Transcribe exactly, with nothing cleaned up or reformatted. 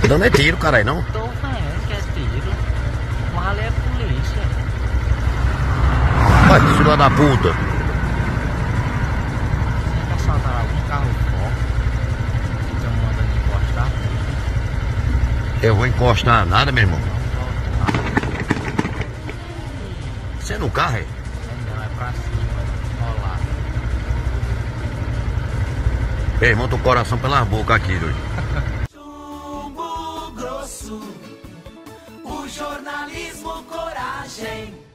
dando é tiro, caralho, não? Tô vendo que é tiro. Mas ali é polícia. Vai, filho da puta. Você quer assaltar algum carro forte? Então manda me encostar. Eu vou encostar nada, meu irmão. Você no carro, é? Não, é pra cima. Rolar. Meu irmão, tô com o coração pelas bocas aqui, doido. Chumbo grosso, o jornalismo coragem.